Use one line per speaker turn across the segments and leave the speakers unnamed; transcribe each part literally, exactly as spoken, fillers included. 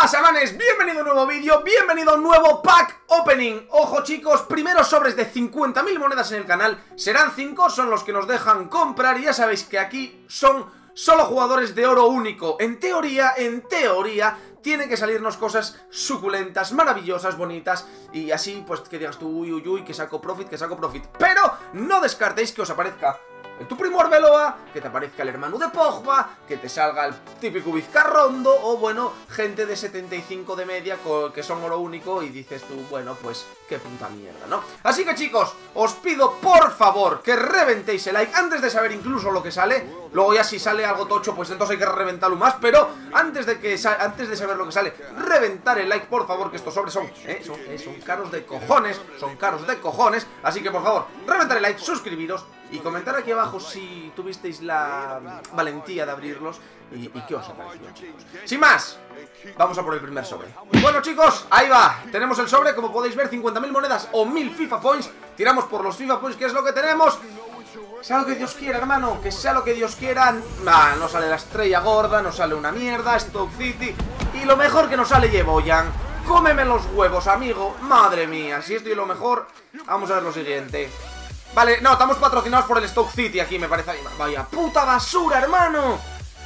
pasa, manes? Bienvenido a un nuevo vídeo, bienvenido a un nuevo pack opening. Ojo, chicos, primeros sobres de cincuenta mil monedas en el canal. Serán cinco, son los que nos dejan comprar. Y ya sabéis que aquí son solo jugadores de oro único. En teoría, en teoría tienen que salirnos cosas suculentas, maravillosas, bonitas. Y así, pues, que digas tú, uy, uy, uy, que saco profit, que saco profit. Pero no descartéis que os aparezca tu primo Arbeloa, que te aparezca el hermano de Pogba, que te salga el típico Vizcarrondo, o bueno, gente de setenta y cinco de media que son oro único y dices tú, bueno, pues qué puta mierda, ¿no? Así que, chicos, os pido por favor que reventéis el like antes de saber incluso lo que sale. Luego ya si sale algo tocho, pues entonces hay que reventarlo más. Pero antes de que antes de saber lo que sale, reventar el like, por favor, que estos sobres son, eh, son, eh, son caros de cojones, son caros de cojones. Así que, por favor, reventar el like, suscribiros y comentar aquí abajo si tuvisteis la valentía de abrirlos y, y qué os ha parecido, chicos. Sin más, vamos a por el primer sobre. Bueno, chicos, ahí va. Tenemos el sobre, como podéis ver, cincuenta mil monedas o mil FIFA Points. Tiramos por los FIFA Points, que es lo que tenemos. Sea lo que Dios quiera, hermano, que sea lo que Dios quiera. Ah, nos sale la estrella gorda, nos sale una mierda, Stoke City. Y lo mejor que nos sale Yeboyan. Cómeme los huevos, amigo. Madre mía, si esto es lo mejor. Vamos a ver lo siguiente. Vale, no, estamos patrocinados por el Stoke City aquí, me parece. Vaya puta basura, hermano.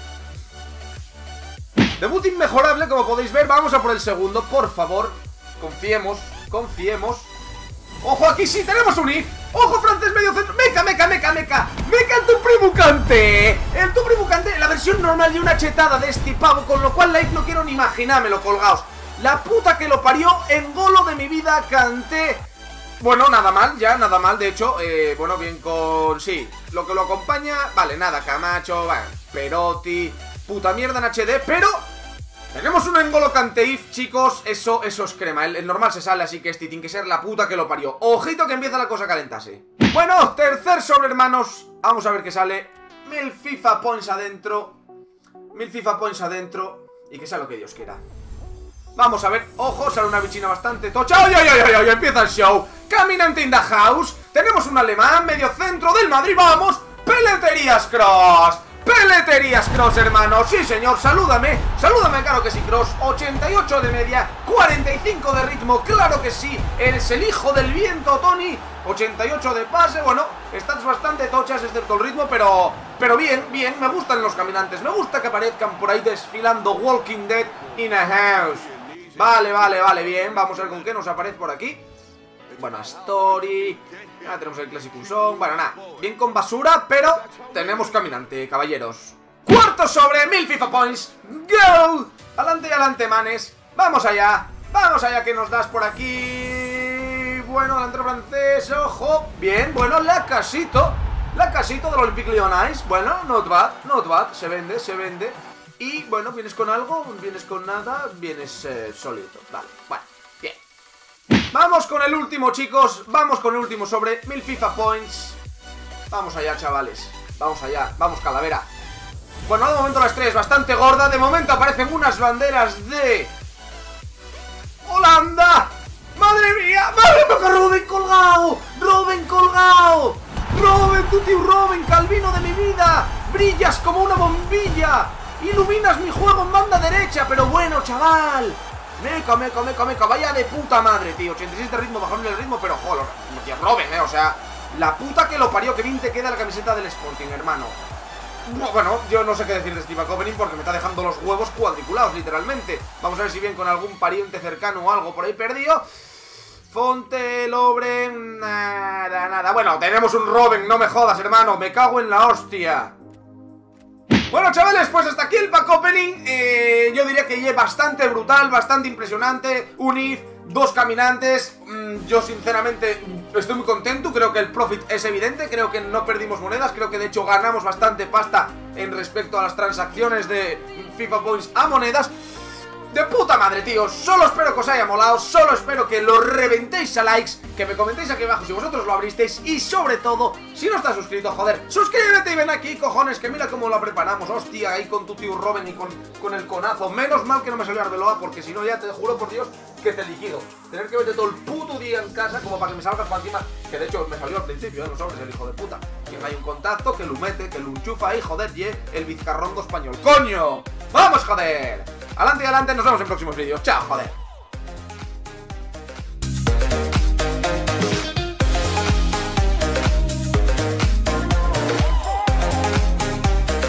Debut inmejorable, como podéis ver. Vamos a por el segundo, por favor. Confiemos, confiemos. Ojo, aquí sí, tenemos un if. Ojo, francés medio centro. Meca, meca, meca, meca. Meca el Tupribucante. El Tupribucante, la versión normal y una chetada de este pavo. Con lo cual, la if no quiero ni imaginármelo, colgaos. La puta que lo parió, en golo de mi vida canté. Bueno, nada mal, ya, nada mal, de hecho, eh, bueno, bien con... sí, lo que lo acompaña, vale, nada, Camacho, bueno, Perotti, puta mierda en H D, pero... tenemos un N'Golo Kanté if, chicos, eso, eso es crema, el, el normal se sale, así que este tiene que ser la puta que lo parió. Ojito que empieza la cosa a calentarse. Bueno, tercer sobre, hermanos, vamos a ver qué sale. Mil FIFA Points adentro, mil FIFA Points adentro, y que sea lo que Dios quiera. Vamos a ver, ojo, sale una bichina bastante tocha. ¡Ay, ay, ay, ay, ay! Empieza el show. Caminante in the house. Tenemos un alemán, medio centro del Madrid, vamos. Peleterías Cross. Peleterías Cross, hermano. Sí, señor, salúdame. Salúdame, claro que sí, Cross. ochenta y ocho de media, cuarenta y cinco de ritmo, claro que sí. Eres el hijo del viento, Tony. ochenta y ocho de pase, bueno, estás bastante tochas excepto el ritmo, pero... pero bien, bien, me gustan los caminantes. Me gusta que aparezcan por ahí desfilando Walking Dead in a house. Vale, vale, vale, bien. Vamos a ver con qué nos aparece por aquí. Bueno, Story. Ya tenemos el Classic Song. Bueno, nada, bien con basura, pero tenemos caminante, caballeros. Cuarto sobre, mil FIFA Points. ¡Go! Adelante y adelante, manes. Vamos allá, vamos allá, que nos das por aquí. Bueno, delantero francés, ojo. Bien, bueno, la casito. La casito del Olympique Lyonnais. Bueno, not bad, not bad. Se vende, se vende. Y bueno, ¿vienes con algo? ¿Vienes con nada? Vienes eh, solito. Vale, bueno, bien. Vamos con el último, chicos. Vamos con el último sobre mil FIFA Points. Vamos allá, chavales. Vamos allá, vamos, calavera. Bueno, de momento la estrella es bastante gorda. De momento aparecen unas banderas de Holanda. ¡Madre mía! ¡Madre mía! ¡Robben colgado! ¡Robben colgado! ¡Robben, tu tío Robben, Calvino de mi vida! ¡Brillas como una bombilla! ¡Iluminas mi juego en banda derecha! Pero bueno, chaval. Meca, meca, meca, meca. Vaya de puta madre, tío. ochenta y seis de ritmo, bajaron el ritmo, pero joder, tío, Robben, eh. O sea, la puta que lo parió. Que bien te queda la camiseta del Sporting, hermano. Bueno, yo no sé qué decir de este pack opening porque me está dejando los huevos cuadriculados, literalmente. Vamos a ver si bien con algún pariente cercano o algo por ahí perdido. Fonte, Lobren, nada, nada. Bueno, tenemos un Robben, no me jodas, hermano. Me cago en la hostia. Bueno, chavales, pues hasta aquí el pack opening. eh, Yo diría que es bastante brutal, bastante impresionante. Un if, dos caminantes. mm, Yo sinceramente estoy muy contento. Creo que el profit es evidente. Creo que no perdimos monedas. Creo que de hecho ganamos bastante pasta en respecto a las transacciones de FIFA Points a monedas. De puta madre, tío. Solo espero que os haya molado. Solo espero que lo reventéis a likes. Que me comentéis aquí abajo si vosotros lo abristeis. Y sobre todo, si no estás suscrito, joder, suscríbete y ven aquí, cojones. Que mira cómo lo preparamos. Hostia, ahí con tu tío Robben y con, con el conazo. Menos mal que no me salió Arbeloa, porque si no ya te juro por Dios que te liquido. Tener que verte todo el puto día en casa como para que me salgas para encima. Que de hecho me salió al principio, ¿eh? Los sobres, el hijo de puta. Que hay un contacto, que lo mete, que lo enchufa ahí, joder, y el Vizcarrondo español. ¡Coño! ¡Vamos, joder! Adelante y adelante, nos vemos en próximos vídeos. Chao, joder.